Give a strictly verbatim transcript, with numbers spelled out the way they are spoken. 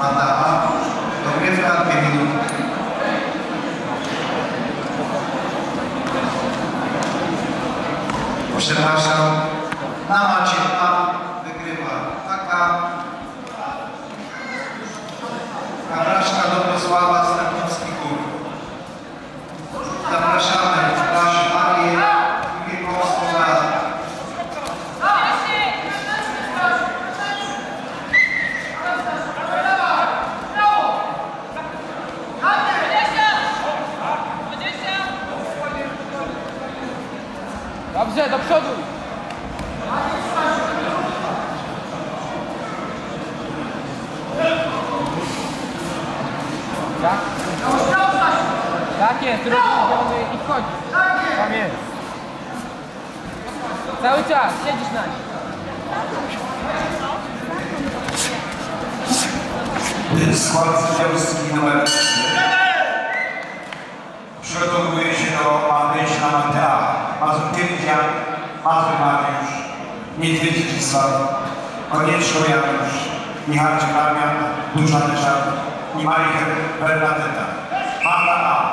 Mata A. Dogrywka dwie minuty. Przepraszam. Na macie A wygrywa Taka. Kabraszka Dobrosława Stępowski Gór. Zapraszamy w klasie Arię Wielkowską Radę. Dobrze, do przodu! Tak? Tak jest, robimy i wchodzi. Tam jest. Cały czas, siedzisz na nim. Skład sędziowski numer trzy przygotowuje się do wejścia na matę A. Mazurkiewicz Jan, Mazur Mariusz, Niedźwiedź Zdzisław, Konieczko Janusz, Michalczyk Damian, Dusza Ryszard i Majcher Bernadetta. Mata A.